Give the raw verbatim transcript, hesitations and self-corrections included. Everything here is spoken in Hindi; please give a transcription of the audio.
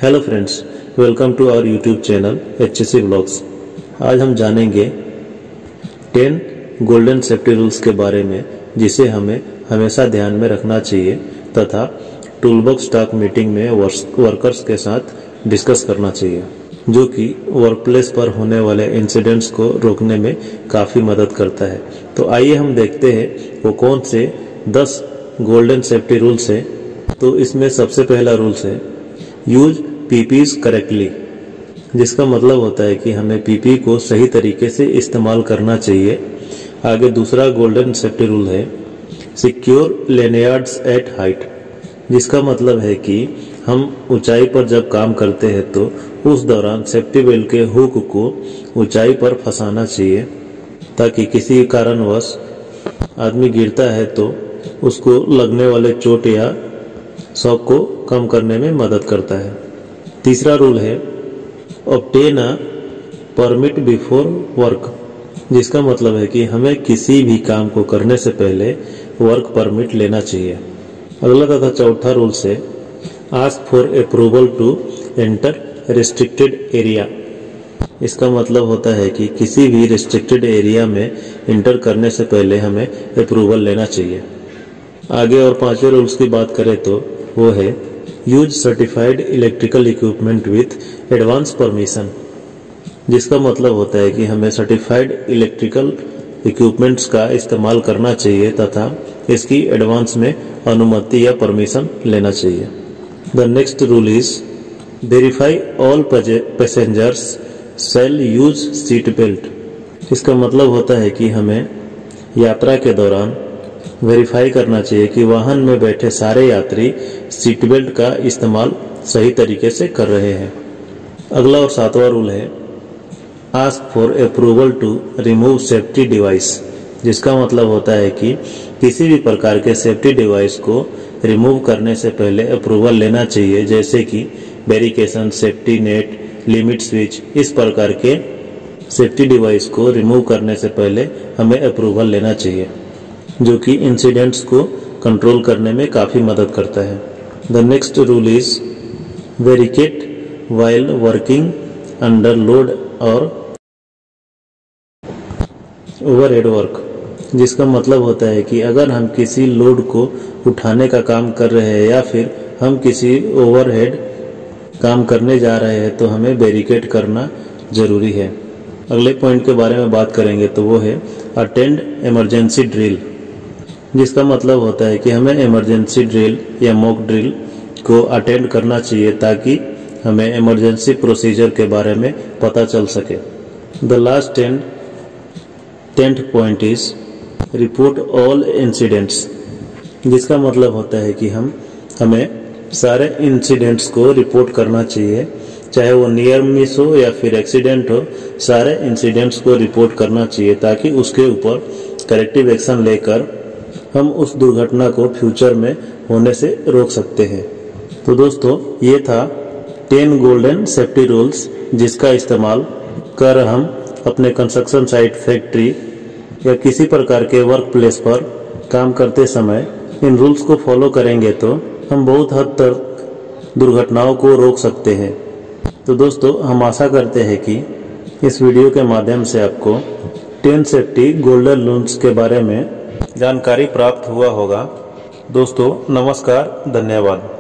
Hello friends, welcome to our YouTube channel H S C vlogs. आज हम जानेंगे टेन गोल्डन सेफ्टी रूल्स के बारे में जिसे हमें हमेशा ध्यान में रखना चाहिए तथा टूलबॉक्स टॉक मीटिंग में वर्कर्स के साथ डिस्कस करना चाहिए, जो कि वर्क प्लेस पर होने वाले इंसिडेंट्स को रोकने में काफ़ी मदद करता है। तो आइए हम देखते हैं वो कौन से दस गोल्डन सेफ्टी रूल्स है। तो इसमें सबसे पहला रूल्स है यूज पीपीज करेक्टली, जिसका मतलब होता है कि हमें पीपी को सही तरीके से इस्तेमाल करना चाहिए। आगे दूसरा गोल्डन सेफ्टी रूल है सिक्योर लेनियार्ड्स एट हाइट, जिसका मतलब है कि हम ऊंचाई पर जब काम करते हैं तो उस दौरान सेफ्टी बेल्ट के हुक को ऊंचाई पर फंसाना चाहिए, ताकि किसी कारणवश आदमी गिरता है तो उसको लगने वाले चोट या शॉक को कम करने में मदद करता है। तीसरा रूल है obtain a permit before work, जिसका मतलब है कि हमें किसी भी काम को करने से पहले वर्क परमिट लेना चाहिए। अगला तथा चौथा रूल है ask for approval to enter restricted area. इसका मतलब होता है कि किसी भी रिस्ट्रिक्टेड एरिया में इंटर करने से पहले हमें अप्रूवल लेना चाहिए। आगे और पांचवें रूल्स की बात करें तो वो है use certified electrical equipment with advance permission, जिसका मतलब होता है कि हमें सर्टिफाइड इलेक्ट्रिकल इक्विपमेंट्स का इस्तेमाल करना चाहिए तथा इसकी एडवांस में अनुमति या परमिशन लेना चाहिए। The next rule is verify all passengers shall use seat belt. इसका मतलब होता है कि हमें यात्रा के दौरान वेरीफाई करना चाहिए कि वाहन में बैठे सारे यात्री सीट बेल्ट का इस्तेमाल सही तरीके से कर रहे हैं। अगला और सातवां रूल है ask for approval to remove safety device, जिसका मतलब होता है कि किसी भी प्रकार के सेफ्टी डिवाइस को रिमूव करने से पहले अप्रूवल लेना चाहिए, जैसे कि barrication, safety net, limit switch. इस प्रकार के सेफ्टी डिवाइस को रिमूव करने से पहले हमें अप्रूवल लेना चाहिए, जो कि इंसिडेंट्स को कंट्रोल करने में काफ़ी मदद करता है। The next rule is barricade while working under load और ओवरहेड वर्क, जिसका मतलब होता है कि अगर हम किसी लोड को उठाने का काम कर रहे हैं या फिर हम किसी ओवरहेड काम करने जा रहे हैं तो हमें बैरिकेड करना जरूरी है। अगले पॉइंट के बारे में बात करेंगे तो वो है अटेंड इमरजेंसी ड्रिल, जिसका मतलब होता है कि हमें इमरजेंसी ड्रिल या मॉक ड्रिल को अटेंड करना चाहिए ताकि हमें इमरजेंसी प्रोसीजर के बारे में पता चल सके। The last and tenth point is report all incidents, जिसका मतलब होता है कि हम हमें सारे इंसिडेंट्स को रिपोर्ट करना चाहिए, चाहे वो नियर मिस हो या फिर एक्सीडेंट हो। सारे इंसिडेंट्स को रिपोर्ट करना चाहिए ताकि उसके ऊपर करेक्टिव एक्शन लेकर हम उस दुर्घटना को फ्यूचर में होने से रोक सकते हैं। तो दोस्तों, ये था टेन गोल्डन सेफ्टी रूल्स, जिसका इस्तेमाल कर हम अपने कंस्ट्रक्शन साइट, फैक्ट्री या किसी प्रकार के वर्क प्लेस पर काम करते समय इन रूल्स को फॉलो करेंगे तो हम बहुत हद तक दुर्घटनाओं को रोक सकते हैं। तो दोस्तों, हम आशा करते हैं कि इस वीडियो के माध्यम से आपको टेन सेफ्टी गोल्डन रूल्स के बारे में जानकारी प्राप्त हुआ होगा। दोस्तों नमस्कार, धन्यवाद।